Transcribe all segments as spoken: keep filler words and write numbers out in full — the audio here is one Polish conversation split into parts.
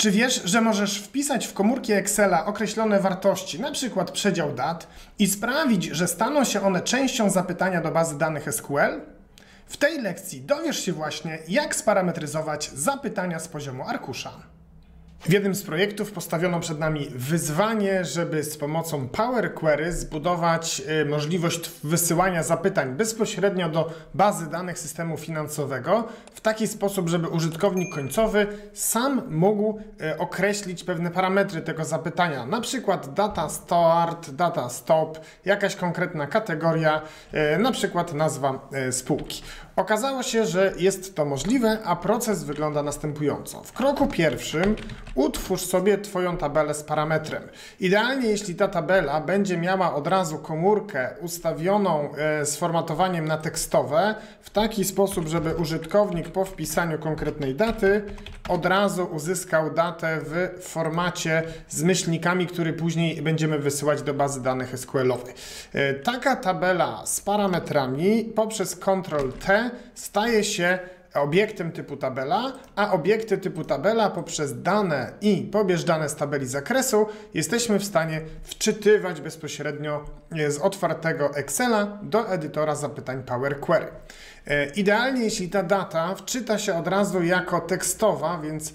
Czy wiesz, że możesz wpisać w komórki Excela określone wartości, na przykład przedział dat, i sprawić, że staną się one częścią zapytania do bazy danych S Q L? W tej lekcji dowiesz się właśnie, jak sparametryzować zapytania z poziomu arkusza. W jednym z projektów postawiono przed nami wyzwanie, żeby z pomocą Power Query zbudować możliwość wysyłania zapytań bezpośrednio do bazy danych systemu finansowego w taki sposób, żeby użytkownik końcowy sam mógł określić pewne parametry tego zapytania, na przykład data start, data stop, jakaś konkretna kategoria, na przykład nazwa spółki. Okazało się, że jest to możliwe, a proces wygląda następująco. W kroku pierwszym utwórz sobie Twoją tabelę z parametrem. Idealnie, jeśli ta tabela będzie miała od razu komórkę ustawioną e, z formatowaniem na tekstowe, w taki sposób, żeby użytkownik po wpisaniu konkretnej daty od razu uzyskał datę w formacie z myślnikami, który później będziemy wysyłać do bazy danych S Q L-owej. E, taka tabela z parametrami poprzez kontrol T staje się obiektem typu tabela, a obiekty typu tabela poprzez dane i pobierz dane z tabeli zakresu jesteśmy w stanie wczytywać bezpośrednio z otwartego Excela do edytora zapytań Power Query. Idealnie, jeśli ta data wczyta się od razu jako tekstowa, więc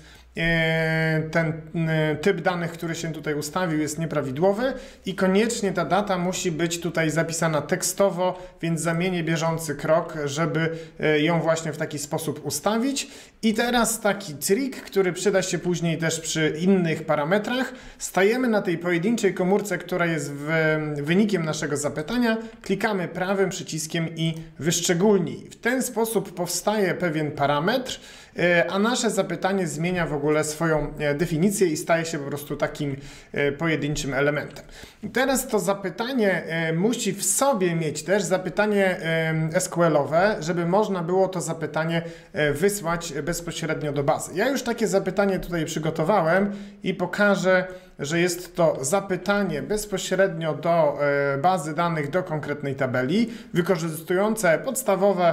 ten typ danych, który się tutaj ustawił, jest nieprawidłowy i koniecznie ta data musi być tutaj zapisana tekstowo, więc zamienię bieżący krok, żeby ją właśnie w taki sposób ustawić. I teraz taki trik, który przyda się później też przy innych parametrach. Stajemy na tej pojedynczej komórce, która jest wynikiem naszego zapytania, klikamy prawym przyciskiem i wyszczególnij. W ten sposób powstaje pewien parametr, a nasze zapytanie zmienia w ogóle swoją definicję i staje się po prostu takim pojedynczym elementem. I teraz to zapytanie musi w sobie mieć też zapytanie S Q L-owe, żeby można było to zapytanie wysłać bezpośrednio do bazy. Ja już takie zapytanie tutaj przygotowałem i pokażę, że jest to zapytanie bezpośrednio do bazy danych, do konkretnej tabeli, wykorzystujące podstawowe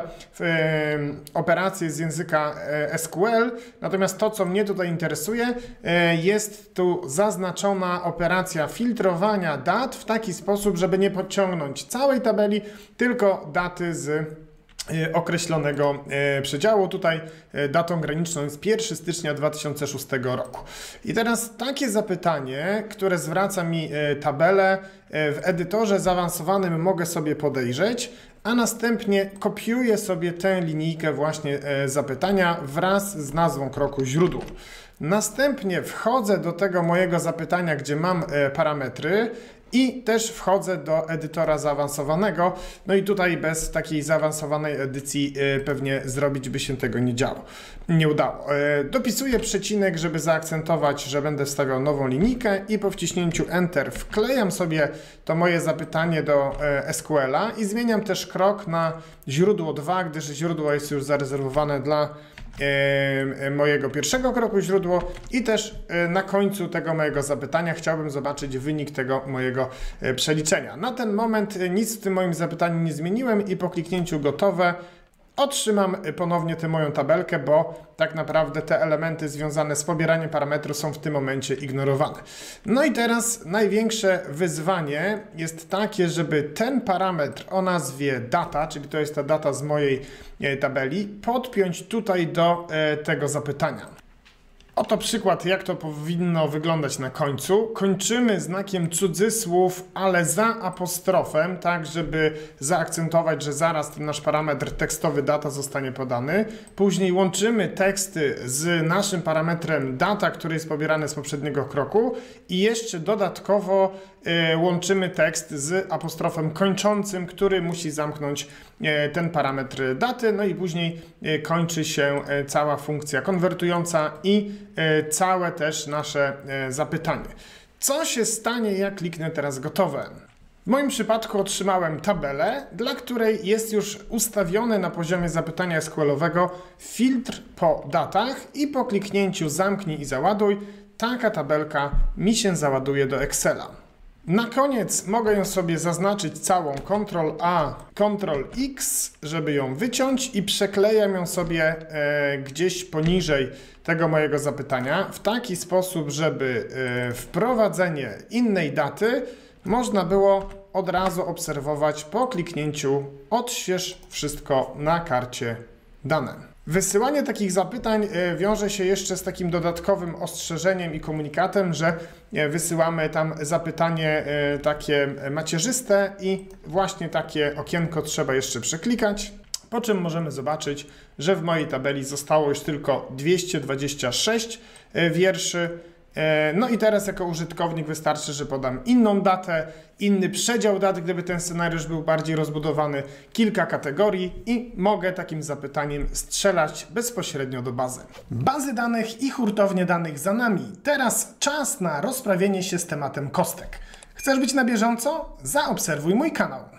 operacje z języka S Q L. Natomiast to, co mnie tutaj interesuje, jest tu zaznaczona operacja filtrowania dat w taki sposób, żeby nie podciągnąć całej tabeli, tylko daty z określonego przedziału. Tutaj datą graniczną jest pierwszego stycznia dwa tysiące szóstego roku. I teraz takie zapytanie, które zwraca mi tabelę, w edytorze zaawansowanym mogę sobie podejrzeć, a następnie kopiuję sobie tę linijkę właśnie zapytania wraz z nazwą kroku źródło. Następnie wchodzę do tego mojego zapytania, gdzie mam parametry, i też wchodzę do edytora zaawansowanego, no i tutaj bez takiej zaawansowanej edycji pewnie zrobić by się tego nie działo, nie udało. Dopisuję przecinek, żeby zaakcentować, że będę wstawiał nową linijkę i po wciśnięciu Enter wklejam sobie to moje zapytanie do S Q L-a i zmieniam też krok na źródło dwa, gdyż źródło jest już zarezerwowane dla mojego pierwszego kroku źródło i też na końcu tego mojego zapytania chciałbym zobaczyć wynik tego mojego przeliczenia. Na ten moment nic w tym moim zapytaniu nie zmieniłem i po kliknięciu gotowe otrzymam ponownie tę moją tabelkę, bo tak naprawdę te elementy związane z pobieraniem parametru są w tym momencie ignorowane. No i teraz największe wyzwanie jest takie, żeby ten parametr o nazwie data, czyli to jest ta data z mojej tabeli, podpiąć tutaj do tego zapytania. Oto przykład, jak to powinno wyglądać na końcu. Kończymy znakiem cudzysłów, ale za apostrofem, tak żeby zaakcentować, że zaraz ten nasz parametr tekstowy data zostanie podany. Później łączymy teksty z naszym parametrem data, który jest pobierany z poprzedniego kroku i jeszcze dodatkowo y, łączymy tekst z apostrofem kończącym, który musi zamknąć y, ten parametr daty, no i później y, kończy się y, cała funkcja konwertująca i całe też nasze zapytanie. Co się stanie, jak kliknę teraz gotowe? W moim przypadku otrzymałem tabelę, dla której jest już ustawiony na poziomie zapytania S Q L-owego filtr po datach i po kliknięciu zamknij i załaduj taka tabelka mi się załaduje do Excela. Na koniec mogę ją sobie zaznaczyć całą kontrol A, kontrol X, żeby ją wyciąć i przeklejam ją sobie e, gdzieś poniżej tego mojego zapytania w taki sposób, żeby e, wprowadzenie innej daty można było od razu obserwować po kliknięciu odśwież wszystko na karcie dane. Wysyłanie takich zapytań wiąże się jeszcze z takim dodatkowym ostrzeżeniem i komunikatem, że wysyłamy tam zapytanie takie macierzyste i właśnie takie okienko trzeba jeszcze przeklikać, po czym możemy zobaczyć, że w mojej tabeli zostało już tylko dwieście dwadzieścia sześć wierszy. No i teraz jako użytkownik wystarczy, że podam inną datę, inny przedział dat, gdyby ten scenariusz był bardziej rozbudowany, kilka kategorii i mogę takim zapytaniem strzelać bezpośrednio do bazy. Bazy danych i hurtownie danych za nami. Teraz czas na rozprawienie się z tematem kostek. Chcesz być na bieżąco? Zaobserwuj mój kanał.